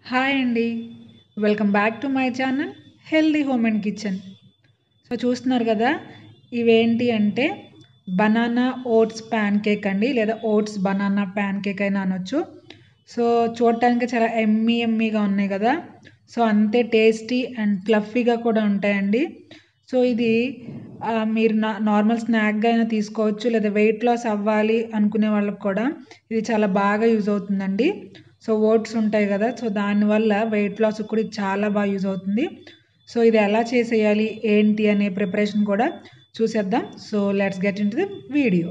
Hi అండి. Welcome back to my channel healthy home and kitchen. So చూస్తున్నారు కదా, ఇవేంటి అంటే బనానా ఓట్స్ ప్యాన్ కేక్ అండి, లేదా ఓట్స్ బనానా ప్యాన్ కేక్ అయినా అనొచ్చు. సో చూడటానికి చాలా ఎమ్మీగా ఉన్నాయి కదా. సో అంతే టేస్టీ అండ్ ఫ్లఫీగా కూడా ఉంటాయండి. సో ఇది మీరు నార్మల్ స్నాక్గా అయినా తీసుకోవచ్చు, లేదా వెయిట్ లాస్ అవ్వాలి అనుకునే వాళ్ళకి కూడా ఇది చాలా బాగా యూజ్ అవుతుందండి. సో ఓట్స్ ఉంటాయి కదా, సో దానివల్ల వెయిట్ లాస్ కూడా ఇది చాలా బాగా యూజ్ అవుతుంది. సో ఇది ఎలా చేసేయాలి ఏంటి అనే ప్రిపరేషన్ కూడా చూసేద్దాం. So let's get into the video.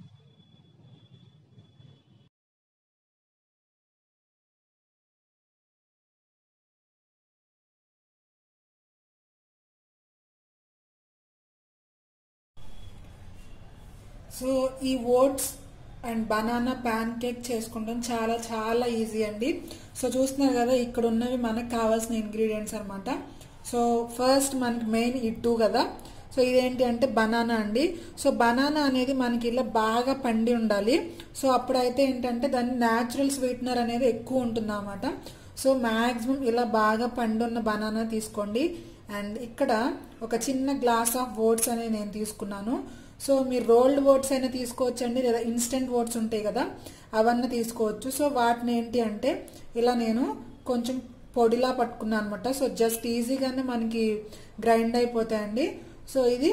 So ఈ oats and banana pancake చేసుకుంటాం చాలా చాలా ఈజీ అండి. సో చూస్తున్నారు కదా, ఇక్కడ ఉన్నవి మనకు కావాల్సిన ఇంగ్రీడియంట్స్ అనమాట. సో ఫస్ట్ మనకి మెయిన్ ఈ టూ కదా. సో ఇదేంటి అంటే బనానా అండి. సో బనానా అనేది మనకి ఇలా బాగా పండి ఉండాలి. సో అప్పుడైతే ఏంటంటే దాని న్యాచురల్ స్వీట్నర్ అనేది ఎక్కువ ఉంటుంది అన్నమాట. సో మ్యాక్సిమం ఇలా బాగా పండి ఉన్న బనానా తీసుకోండి. అండ్ ఇక్కడ ఒక చిన్న గ్లాస్ ఆఫ్ ఓట్స్ అనేది నేను తీసుకున్నాను. సో మీరు రోల్డ్ ఓట్స్ అయినా తీసుకోవచ్చు అండి, లేదా ఇన్స్టెంట్ ఓట్స్ ఉంటాయి కదా అవన్నీ తీసుకోవచ్చు. సో వాటిని ఏంటి అంటే ఇలా నేను కొంచెం పొడిలా పట్టుకున్నాను అనమాట. సో జస్ట్ ఈజీగానే మనకి గ్రైండ్ అయిపోతాయండి. సో ఇది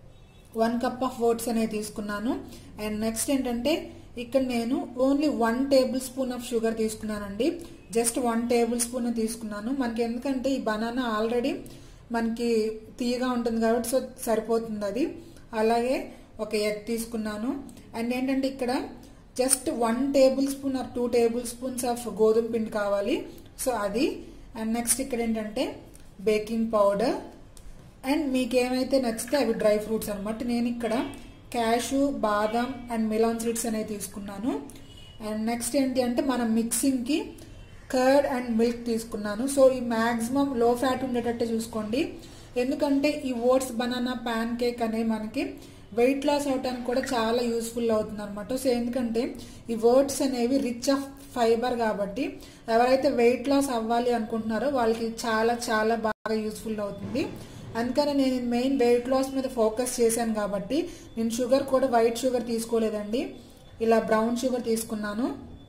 1 కప్ ఆఫ్ ఓట్స్ అనేది తీసుకున్నాను. అండ్ నెక్స్ట్ ఏంటంటే ఇక్కడ నేను only 1 tablespoon of sugar తీసుకున్నానండి. జస్ట్ 1 టేబుల్ స్పూన్ తీసుకున్నాను. మనకి ఎందుకంటే ఈ బనానా ఆల్రెడీ మనకి తీయగా ఉంటుంది కాబట్టి సో సరిపోతుంది అది. అలాగే ఒక ఎగ్ తీసుకున్నాను. అండ్ ఏంటంటే ఇక్కడ just 1 tablespoon or 2 tablespoons of గోధుమ పిండి కావాలి. సో అది. అండ్ నెక్స్ట్ ఇక్కడ ఏంటంటే బేకింగ్ పౌడర్. అండ్ మీకు ఏమైతే నచ్చితే అవి డ్రై ఫ్రూట్స్ అనమాట. నేను ఇక్కడ cash, badam and melon seeds అనేవి తీసుకున్నాను. అండ్ నెక్స్ట్ ఏంటి అంటే మనం మిక్సింగ్కి కర్డ్ అండ్ మిల్క్ తీసుకున్నాను. సో ఈ మ్యాక్సిమం లో ఫ్యాట్ ఉండేటట్టు చూసుకోండి. ఎందుకంటే ఈ ఓట్స్ బనానా ప్యాన్ కేక్ అనేది మనకి వెయిట్ లాస్ అవడానికి కూడా చాలా యూస్ఫుల్ అవుతుంది అనమాట. సో ఎందుకంటే ఈ ఓట్స్ అనేవి రిచ్ ఆఫ్ ఫైబర్ కాబట్టి ఎవరైతే వెయిట్ లాస్ అవ్వాలి అనుకుంటున్నారో వాళ్ళకి చాలా చాలా బాగా యూస్ఫుల్ అవుతుంది. అందుకని నేను మెయిన్ వెయిట్ లాస్ మీద ఫోకస్ చేశాను కాబట్టి నేను షుగర్ కూడా వైట్ షుగర్ తీసుకోలేదండి, ఇలా బ్రౌన్ షుగర్ తీసుకున్నాను.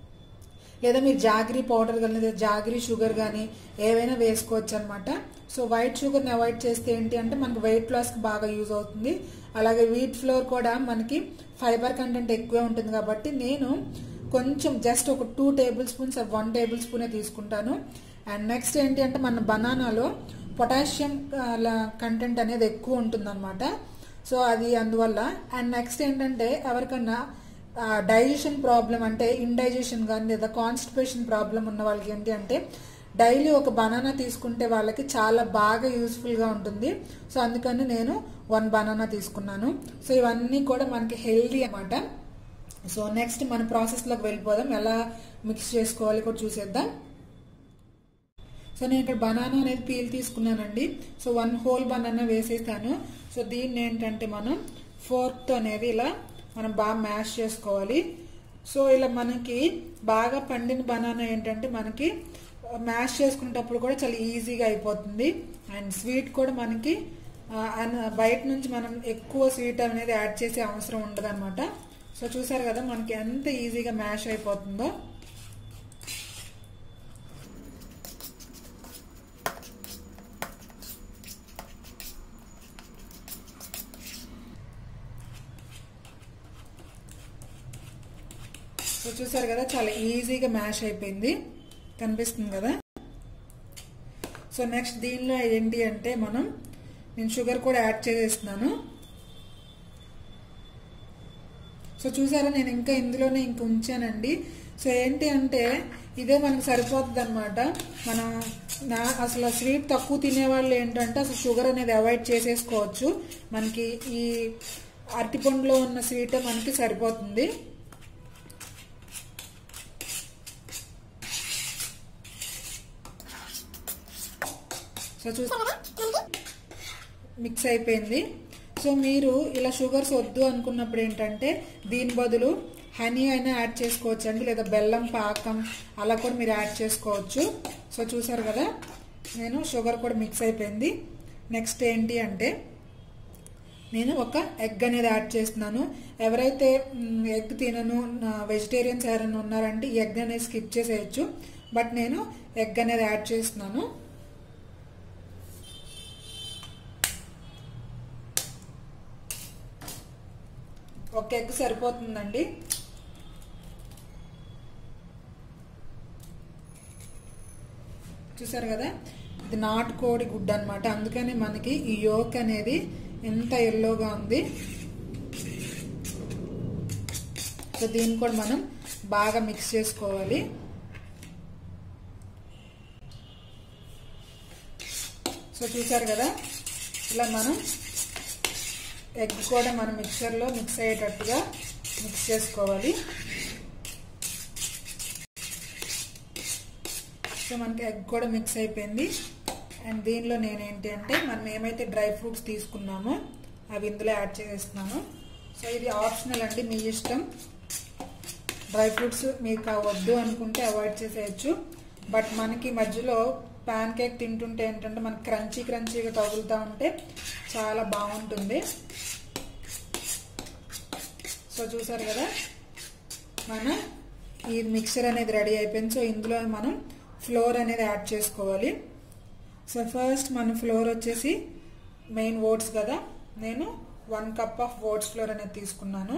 లేదా మీరు జాగరీ పౌడర్ కానీ లేదా జాగరీ షుగర్ కానీ ఏవైనా వేసుకోవచ్చు అనమాట. సో వైట్ షుగర్ని అవాయిడ్ చేస్తే ఏంటి అంటే మనకు వెయిట్ లాస్కి బాగా యూజ్ అవుతుంది. అలాగే వీట్ ఫ్లోర్ కూడా మనకి ఫైబర్ కంటెంట్ ఎక్కువే ఉంటుంది కాబట్టి నేను కొంచెం జస్ట్ ఒక 2 టేబుల్ స్పూన్స్ 1 టేబుల్ స్పూనే తీసుకుంటాను. అండ్ నెక్స్ట్ ఏంటి అంటే మన బనానాలో పొటాషియం కంటెంట్ అనేది ఎక్కువ ఉంటుంది అనమాట. సో అది అందువల్ల. అండ్ నెక్స్ట్ ఏంటంటే ఎవరికన్నా డైజెషన్ ప్రాబ్లం అంటే ఇండైజెషన్ కానీ లేదా కాన్స్టిపేషన్ ప్రాబ్లం ఉన్న వాళ్ళకి ఏంటి అంటే డైలీ ఒక బనానా తీసుకుంటే వాళ్ళకి చాలా బాగా యూస్ఫుల్గా ఉంటుంది. సో అందుకని నేను 1 బనానా తీసుకున్నాను. సో ఇవన్నీ కూడా మనకి హెల్దీ అన్నమాట. సో నెక్స్ట్ మన ప్రాసెస్లోకి వెళ్ళిపోదాం, ఎలా మిక్స్ చేసుకోవాలి కూడా చూసేద్దాం. సో నేను ఇక్కడ బనానా అనేది పీల్ తీసుకున్నానండి. సో 1 హోల్ బనానా వేసేస్తాను. సో దీన్ని ఏంటంటే మనం ఫోర్క్తో అనేది ఇలా మనం బాగా మ్యాష్ చేసుకోవాలి. సో ఇలా మనకి బాగా పండిన బనానా ఏంటంటే మనకి మ్యాష్ చేసుకునేటప్పుడు కూడా చాలా ఈజీగా అయిపోతుంది. అండ్ స్వీట్ కూడా మనకి బయట నుంచి మనం ఎక్కువ స్వీట్ అనేది యాడ్ చేసే అవసరం ఉండదు అనమాట. సో చూసారు కదా మనకి ఎంత ఈజీగా మ్యాష్ అయిపోతుందో. సో చూసారు కదా చాలా ఈజీగా మ్యాష్ అయిపోయింది, కనిపిస్తుంది కదా. సో నెక్స్ట్ దీనిలో ఏంటి అంటే నేను షుగర్ కూడా యాడ్ చేసేస్తున్నాను. సో చూసారా నేను ఇంకా ఇందులోనే ఉంచానండి. సో ఏంటి అంటే ఇదే మనకు సరిపోతుంది అనమాట. మనం అసలు స్వీట్ తక్కువ తినేవాళ్ళు ఏంటంటే అసలు షుగర్ అనేది అవాయిడ్ చేసేసుకోవచ్చు. మనకి ఈ అరటిపండులో ఉన్న స్వీట్ మనకి సరిపోతుంది. సో మిక్స్ అయిపోయింది. సో మీరు ఇలా షుగర్స్ వద్దు అనుకున్నప్పుడు ఏంటంటే దీని బదులు హనీ అయినా యాడ్ చేసుకోవచ్చు అండి, లేదా బెల్లం పాకం అలా కూడా మీరు యాడ్ చేసుకోవచ్చు. సో చూసారు కదా నేను షుగర్ కూడా మిక్స్ అయిపోయింది. నెక్స్ట్ ఏంటి అంటే నేను ఒక ఎగ్ అనేది యాడ్ చేస్తున్నాను. ఎవరైతే ఎగ్ తినను వెజిటేరియన్స్ ఎవరైనా ఉన్నారంటే ఈ ఎగ్ అనేది స్కిప్ చేసేయచ్చు. బట్ నేను ఎగ్ అనేది యాడ్ చేస్తున్నాను. ఒక ఎగ్ సరిపోతుందండి. చూసారు కదా ఇది నాటుకోడి గుడ్డు అనమాట. అందుకని మనకి ఈ యోక్ అనేది ఎంత ఎల్లోగా ఉంది. సో దీన్ని కూడా మనం బాగా మిక్స్ చేసుకోవాలి. సో చూసారు కదా ఇలా మనం ఎగ్ కూడా మనం మిక్సర్లో మిక్స్ అయ్యేటట్టుగా మిక్స్ చేసుకోవాలి. సో మనకి ఎగ్ కూడా మిక్స్ అయిపోయింది. అండ్ దీనిలో నేనేంటి అంటే మనం ఏమైతే డ్రై ఫ్రూట్స్ తీసుకున్నామో అవి ఇందులో యాడ్ చేస్తున్నాను. సో ఇది ఆప్షనల్ అండి, మీ ఇష్టం. డ్రై ఫ్రూట్స్ మీకు వద్దు అనుకుంటే అవాయిడ్ చేసేయచ్చు. బట్ మనకి మధ్యలో ప్యాన్ కేక్ తింటుంటే ఏంటంటే మనకి క్రంచీగా తగులుతూ ఉంటే చాలా బాగుంటుంది. సో చూసారు కదా మన ఈ మిక్చర్ అనేది రెడీ అయిపోయింది. సో ఇందులో మనం ఫ్లోర్ అనేది యాడ్ చేసుకోవాలి. సో ఫస్ట్ మన ఫ్లోర్ వచ్చేసి మెయిన్ ఓట్స్ కదా, నేను 1 కప్ ఆఫ్ ఓట్స్ ఫ్లోర్ అనేది తీసుకున్నాను.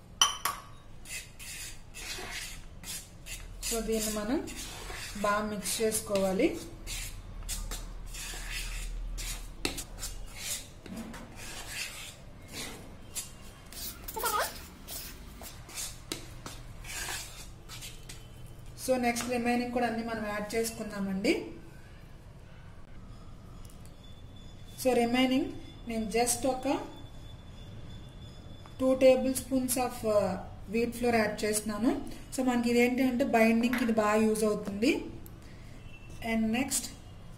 సో దీన్ని మనం బాగా మిక్స్ చేసుకోవాలి. సో నెక్స్ట్ రిమైనింగ్ కూడా అన్ని మనం యాడ్ చేసుకున్నామండి. సో రిమైనింగ్ నేను జస్ట్ ఒక 2 tablespoons of wheat flour add చేస్తున్నాను. సో మనకి ఇదేంటి అంటే బైండింగ్కి ఇది బాగా యూజ్ అవుతుంది. అండ్ నెక్స్ట్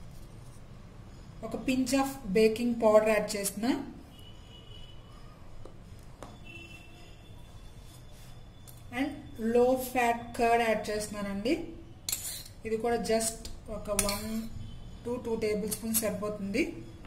ఒక pinch of baking powder add చేస్తున్నా. And low fat curd add చేస్తున్నానండి. ఇది కూడా జస్ట్ ఒక 1 to 2 టేబుల్ స్పూన్స్ సరిపోతుంది.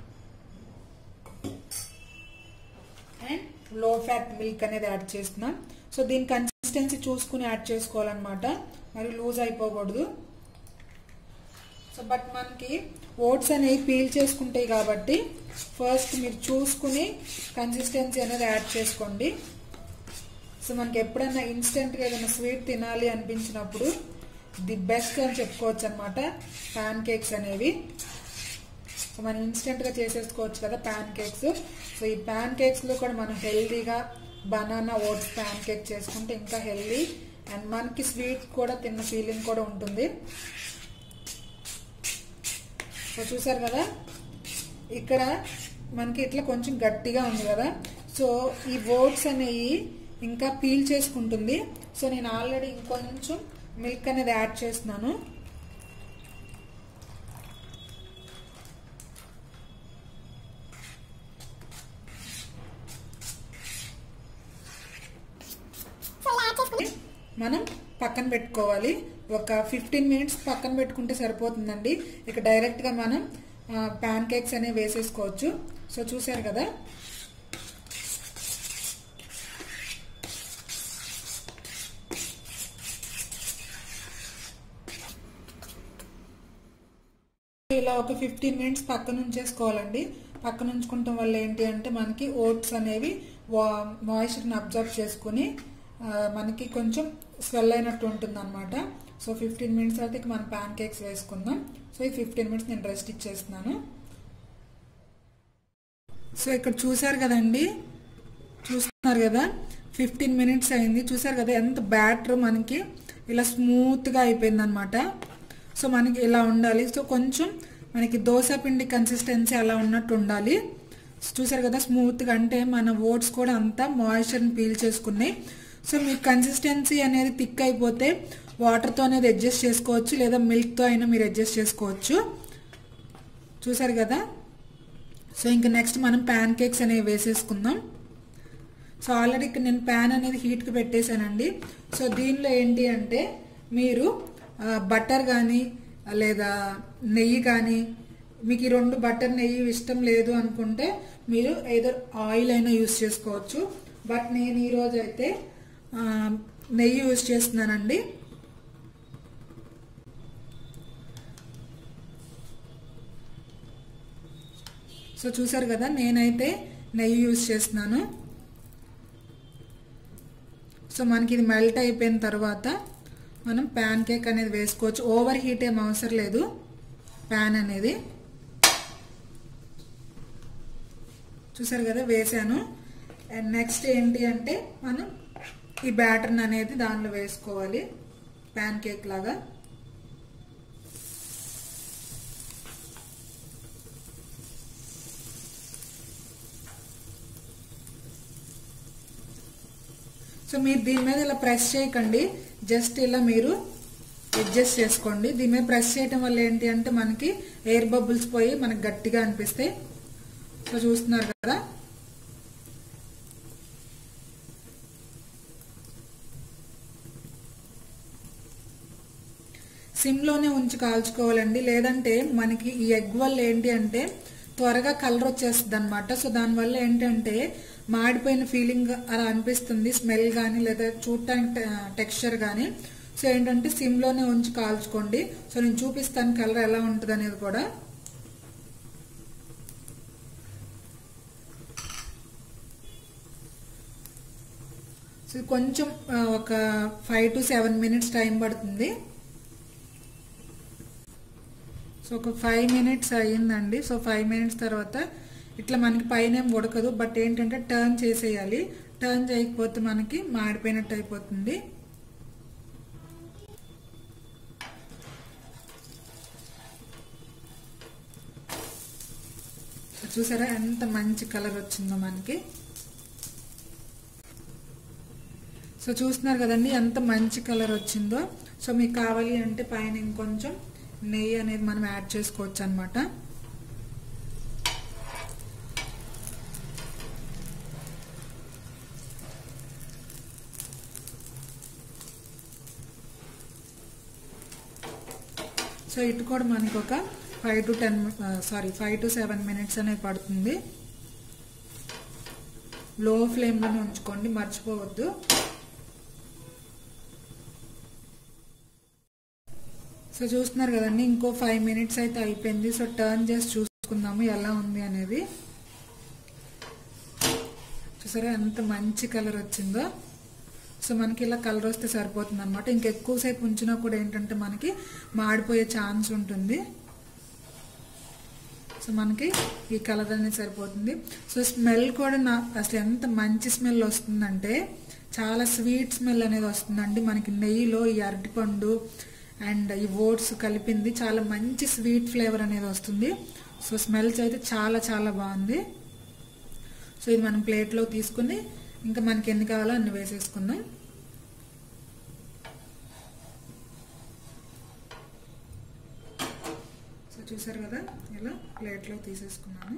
అండ్ లో ఫ్యాట్ మిల్క్ అనేది యాడ్ చేస్తున్నాం. సో దీని కన్సిస్టెన్సీ చూసుకుని యాడ్ చేసుకోవాలన్నమాట, మరి లూజ్ అయిపోకూడదు. సో బట్ మనకి ఓట్స్ అనేవి పీల్ చేసుకుంటాయి కాబట్టి ఫస్ట్ మీరు చూసుకుని కన్సిస్టెన్సీ అనేది యాడ్ చేసుకోండి. సో మనకి ఎప్పుడైనా ఇన్స్టెంట్గా ఏదైనా స్వీట్ తినాలి అనిపించినప్పుడు ది బెస్ట్ అని చెప్పుకోవచ్చు అనమాట ప్యాన్ కేక్స్ అనేవి. సో మనం ఇన్స్టెంట్గా చేసేసుకోవచ్చు కదా ప్యాన్ కేక్స్. సో ఈ ప్యాన్ కేక్స్లో కూడా మనం హెల్దీగా బనానా ఓట్స్ ప్యాన్ కేక్ చేసుకుంటే ఇంకా హెల్దీ అండ్ మనకి స్వీట్ కూడా తిన్న ఫీలింగ్ కూడా ఉంటుంది. సో చూసారు కదా ఇక్కడ మనకి ఇట్లా కొంచెం గట్టిగా ఉంది కదా. సో ఈ ఓట్స్ అనేవి ఇంకా పీల్ చేసుకుంటుంది. సో నేను ఆల్రెడీ ఇంకొంచెం మిల్క్ అనేది యాడ్ చేస్తున్నాను. మనం పక్కన పెట్టుకోవాలి. ఒక 15 మినిట్స్ పక్కన పెట్టుకుంటే సరిపోతుందండి. ఇక డైరెక్ట్గా మనం ప్యాన్ కేక్స్ అనేవి వేసేసుకోవచ్చు. సో చూసారు కదా ఇలా ఒక 15 మినిట్స్ పక్కన ఉంచేసుకోవాలండి. పక్కన ఉంచుకోవటం వల్ల ఏంటి అంటే మనకి ఓట్స్ అనేవి మాయిశ్చర్ని అబ్జర్వ్ చేసుకుని మనకి కొంచెం స్వెల్ అయినట్టు ఉంటుంది అనమాట. సో 15 మినిట్స్ తర్వాత మనం ప్యాన్ కేక్స్ వేసుకుందాం. సో ఈ 15 మినిట్స్ నేను రెస్ట్ ఇచ్చేస్తున్నాను. సో ఇక్కడ చూసారు కదండి, చూస్తున్నారు కదా 15 మినిట్స్ అయింది. చూసారు కదా ఎంత బ్యాటర్ మనకి ఇలా స్మూత్గా అయిపోయింది అనమాట. సో మనకి ఇలా ఉండాలి. సో కొంచెం మనకి దోశ పిండి కన్సిస్టెన్సీ అలా ఉన్నట్టు ఉండాలి. చూసారు కదా స్మూత్గా, అంటే మన ఓట్స్ కూడా అంతా మాయిశ్చర్ని పీల్ చేసుకున్నాయి. సో మీకు కన్సిస్టెన్సీ అనేది థిక్ అయిపోతే వాటర్తో అనేది అడ్జస్ట్ చేసుకోవచ్చు, లేదా మిల్క్తో అయినా మీరు అడ్జస్ట్ చేసుకోవచ్చు. చూసారు కదా. సో ఇంకా నెక్స్ట్ మనం ప్యాన్ కేక్స్ అనేవి వేసేసుకుందాం. సో ఆల్రెడీ ఇక్కడ నేను ప్యాన్ అనేది హీట్కి పెట్టేశానండి. సో దీనిలో ఏంటి అంటే మీరు బటర్ కానీ లేదా నెయ్యి కానీ, మీకు ఈ రెండు బటర్ నెయ్యి ఇష్టం లేదు అనుకుంటే మీరు ఏదర్ ఆయిల్ అయినా యూస్ చేసుకోవచ్చు. బట్ నేను ఈరోజు అయితే నెయ్యి యూస్ చేస్తున్నానండి. సో చూసారు కదా, నేనైతే నెయ్యి యూస్ చేస్తున్నాను. సో మనకి ఇది మెల్ట్ అయిపోయిన తర్వాత మనం ప్యాన్ కేక్ అనేది వేసుకోవచ్చు. ఓవర్ హీట్ ఏం అవసరం లేదు ప్యాన్ అనేది. చూసారు కదా, వేసాను. అండ్ నెక్స్ట్ ఏంటి అంటే మనం ఈ బ్యాటర్ అనేది దానిలో వేసుకోవాలి ప్యాన్ కేక్ లాగా. సో మీరు దీని మీద ఇలా ప్రెస్ చేయకండి, జస్ట్ ఇలా మీరు అడ్జస్ట్ చేసుకోండి. దీని మీద ప్రెస్ చేయటం వల్ల ఏంటి అంటే మనకి ఎయిర్ బబుల్స్ పోయి మనకి గట్టిగా అనిపిస్తాయి. సో చూస్తున్నారు కదా, సిమ్లోనే ఉంచి కాల్చుకోవాలండి. లేదంటే మనకి ఈ ఎగ్ వల్ల ఏంటి అంటే త్వరగా కలర్ వచ్చేస్తుంది అనమాట. సో దానివల్ల ఏంటంటే మాడిపోయిన ఫీలింగ్ అలా అనిపిస్తుంది, స్మెల్ కానీ లేదా చూడటానికి టెక్స్చర్ కానీ. సో ఏంటంటే సిమ్లోనే ఉంచి కాల్చుకోండి. సో నేను చూపిస్తాను కలర్ ఎలా ఉంటుంది అనేది కూడా. సో కొంచెం ఒక 5 to 7 minutes టైం పడుతుంది. సో ఒక 5 minutes అయ్యిందండి. సో 5 minutes తర్వాత ఇట్లా మనకి పైన ఏం ఉడకదు, బట్ ఏంటంటే టర్న్ చేసేయాలి. టర్న్ చేయకపోతే మనకి మాడిపోయినట్టు అయిపోతుంది. చూసారా ఎంత మంచి కలర్ వచ్చిందో మనకి. సో చూస్తున్నారు కదండి ఎంత మంచి కలర్ వచ్చిందో. సో మీకు కావాలి అంటే పైన ఇంకొంచెం నెయ్యి అనేది మనం యాడ్ చేసుకోవచ్చు అనమాట. సో ఇటు కూడా మనకి ఒక 5 to 7 minutes అనేది పడుతుంది. లో ఫ్లేమ్లోనే ఉంచుకోండి, మర్చిపోవద్దు. సో చూస్తున్నారు కదండి, ఇంకో 5 minutes అయితే అయిపోయింది. సో టర్న్ చేసి చూసుకుందాము ఎలా ఉంది అనేది. చూసారా ఎంత మంచి కలర్ వచ్చిందో. సో మనకి ఇలా కలర్ వస్తే సరిపోతుంది అనమాట. ఇంకెక్కువసేపు ఉంచినా కూడా ఏంటంటే మనకి మాడిపోయే ఛాన్స్ ఉంటుంది. సో మనకి ఈ కలర్ అనేది సరిపోతుంది. సో స్మెల్ కూడా అసలు ఎంత మంచి స్మెల్ వస్తుందంటే చాలా స్వీట్ స్మెల్ అనేది వస్తుందండి. మనకి నెయ్యిలో ఈ అరటిపండు అండ్ ఈ ఓట్స్ కలిపింది చాలా మంచి స్వీట్ ఫ్లేవర్ అనేది వస్తుంది. సో స్మెల్స్ అయితే చాలా చాలా బాగుంది. సో ఇది మనం ప్లేట్లో తీసుకుని ఇంకా మనకి ఎన్ని కావాలో అన్ని వేసేసుకుందాం. సో చూసారు కదా, ఇలా ప్లేట్లో తీసేసుకున్నాను.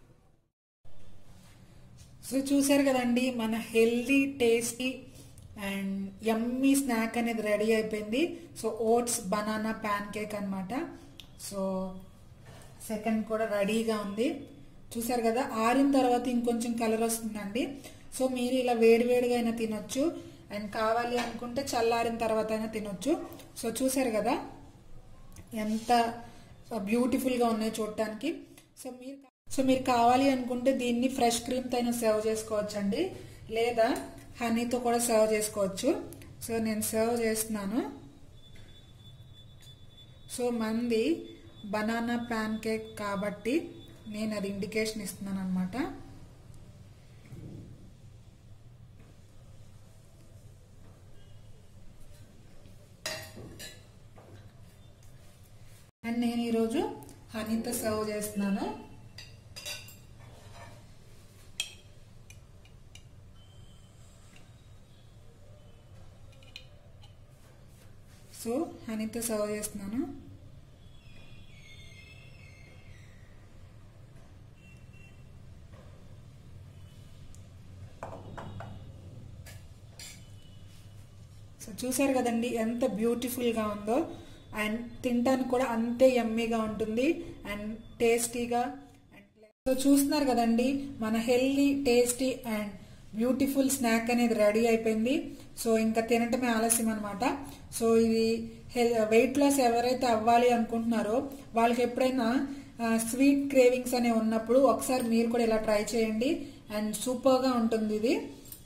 సో చూసారు కదండి, మన healthy tasty and yummy snack అనేది రెడీ అయిపోయింది. So oats banana pancake అనమాట. సో సెకండ్ కూడా రెడీగా ఉంది. చూసారు కదా, ఆరిన తర్వాత ఇంకొంచెం కలర్ వస్తుందండి. సో మీరు ఇలా వేడివేడిగా అయినా తినొచ్చు, అండ్ కావాలి అనుకుంటే చల్లారిన తర్వాత అయినా తినొచ్చు. సో చూసారు కదా ఎంత బ్యూటిఫుల్గా ఉన్నాయి చూడటానికి. సో మీరు కావాలి అనుకుంటే దీన్ని ఫ్రెష్ క్రీమ్తో అయినా సర్వ్ చేసుకోవచ్చు అండి, లేదా హనీతో కూడా సర్వ్ చేసుకోవచ్చు. సో నేను సర్వ్ చేస్తున్నాను. సో మంది బనానా ప్యాన్ కేక్ కాబట్టి నేను అది ఇండికేషన్ ఇస్తున్నాను అనమాట. అండ్ నేను ఈరోజు హనీతో సర్వ్ చేస్తున్నాను. సో హనీతో సర్వ్ చేస్తున్నాను. సో చూసారు కదండి ఎంత బ్యూటిఫుల్గా ఉందో. అండ్ తినడానికి కూడా అంతే యమ్మీగా ఉంటుంది అండ్ టేస్టీగా. సో చూస్తున్నారు కదండి, మన healthy tasty and beautiful snack అనేది రెడీ అయిపోయింది. సో ఇంకా తినటమే ఆలస్యం అనమాట. సో ఇది వెయిట్ లాస్ ఎవరైతే అవ్వాలి అనుకుంటున్నారో వాళ్ళకి ఎప్పుడైనా స్వీట్ క్రేవింగ్స్ అనే ఉన్నప్పుడు ఒకసారి మీరు కూడా ఇలా ట్రై చేయండి అండ్ సూపర్ గా ఉంటుంది ఇది.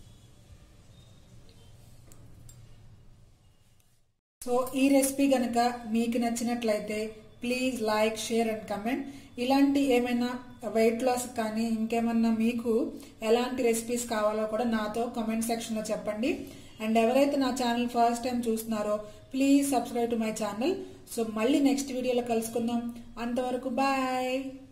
సో ఈ రెసిపీ కనుక మీకు నచ్చినట్లయితే please like, share and comment. ఇలాంటి ఏమైనా వెయిట్ లాస్ కానీ ఇంకేమన్నా మీకు ఎలాంటి రెసిపీస్ కావాలో కూడా నాతో కామెంట్ సెక్షన్ లో చెప్పండి. అండ్ ఎవరైతే నా ఛానల్ ఫస్ట్ టైం చూస్తున్నారో please subscribe to my channel. So మళ్ళీ నెక్స్ట్ వీడియోలో కలుసుకుందాం. అంతవరకు బాయ్.